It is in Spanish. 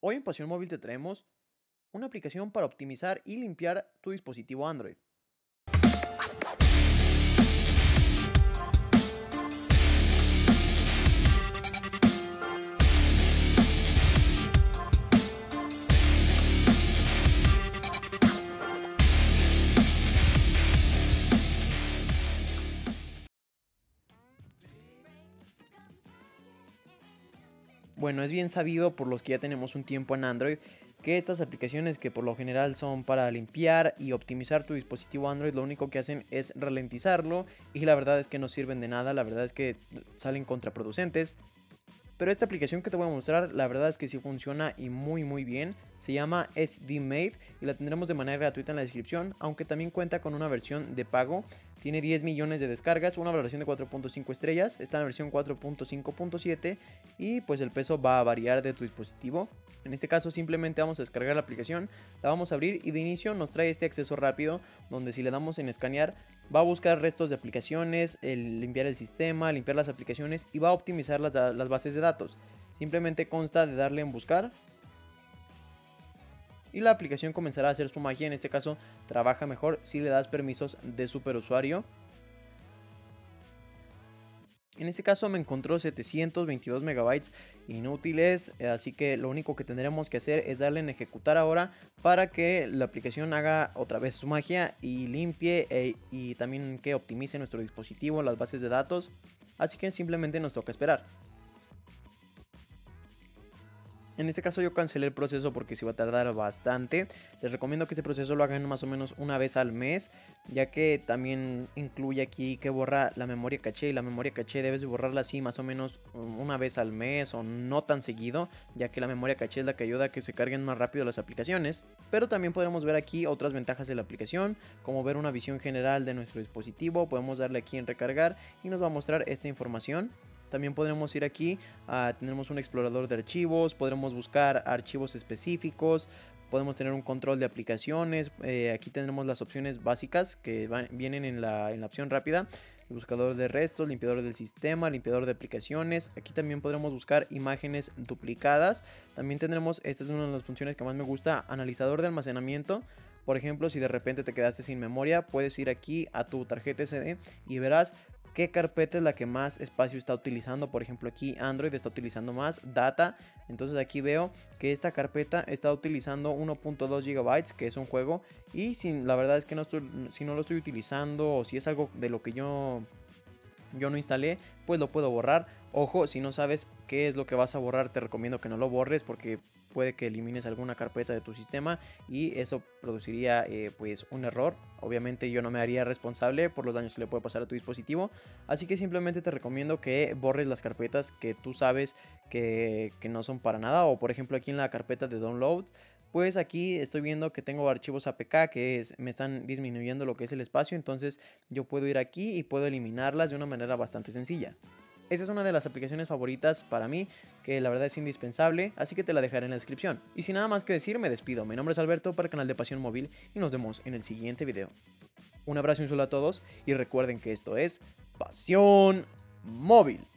Hoy en Pasión Móvil te traemos una aplicación para optimizar y limpiar tu dispositivo Android. Bueno, es bien sabido por los que ya tenemos un tiempo en Android que estas aplicaciones que por lo general son para limpiar y optimizar tu dispositivo Android, lo único que hacen es ralentizarlo y la verdad es que no sirven de nada, la verdad es que salen contraproducentes. Pero esta aplicación que te voy a mostrar, la verdad es que sí funciona y muy bien. Se llama SDMade y la tendremos de manera gratuita en la descripción, aunque también cuenta con una versión de pago. Tiene 10 millones de descargas, una valoración de 4.5 estrellas, está en la versión 4.5.7 y pues el peso va a variar de tu dispositivo. En este caso simplemente vamos a descargar la aplicación, la vamos a abrir y de inicio nos trae este acceso rápido donde si le damos en escanear va a buscar restos de aplicaciones, limpiar el sistema, limpiar las aplicaciones y va a optimizar las bases de datos. Simplemente consta de darle en buscar y la aplicación comenzará a hacer su magia. En este caso trabaja mejor si le das permisos de superusuario. En este caso me encontró 722 megabytes inútiles, así que lo único que tendremos que hacer es darle en ejecutar ahora para que la aplicación haga otra vez su magia y limpie y también que optimice nuestro dispositivo, las bases de datos. Así que simplemente nos toca esperar. En este caso yo cancelé el proceso porque se va a tardar bastante. Les recomiendo que este proceso lo hagan más o menos una vez al mes, ya que también incluye aquí que borra la memoria caché, y la memoria caché debes de borrarla así más o menos una vez al mes o no tan seguido, ya que la memoria caché es la que ayuda a que se carguen más rápido las aplicaciones. Pero también podremos ver aquí otras ventajas de la aplicación, como ver una visión general de nuestro dispositivo. Podemos darle aquí en recargar y nos va a mostrar esta información. También podremos ir aquí, tenemos un explorador de archivos, podremos buscar archivos específicos, podemos tener un control de aplicaciones. Aquí tendremos las opciones básicas que vienen en la opción rápida. El buscador de restos, limpiador del sistema, limpiador de aplicaciones. Aquí también podremos buscar imágenes duplicadas. También tendremos, esta es una de las funciones que más me gusta, analizador de almacenamiento. Por ejemplo, si de repente te quedaste sin memoria, puedes ir aquí a tu tarjeta SD y verás qué carpeta es la que más espacio está utilizando. Por ejemplo, aquí Android está utilizando más data, entonces aquí veo que esta carpeta está utilizando 1.2 GB, que es un juego, y la verdad es que si no lo estoy utilizando o si es algo de lo que yo no instalé, pues lo puedo borrar. Ojo, si no sabes qué es lo que vas a borrar, te recomiendo que no lo borres porque puede que elimines alguna carpeta de tu sistema y eso produciría pues un error. Obviamente yo no me haría responsable por los daños que le puede pasar a tu dispositivo, así que simplemente te recomiendo que borres las carpetas que tú sabes que no son para nada. O por ejemplo aquí en la carpeta de download, pues aquí estoy viendo que tengo archivos APK me están disminuyendo lo que es el espacio, entonces yo puedo ir aquí y puedo eliminarlas de una manera bastante sencilla. Esa es una de las aplicaciones favoritas para mí, que la verdad es indispensable, así que te la dejaré en la descripción. Y sin nada más que decir, me despido. Mi nombre es Alberto para el canal de Pasión Móvil y nos vemos en el siguiente video. Un abrazo y un saludo a todos y recuerden que esto es Pasión Móvil.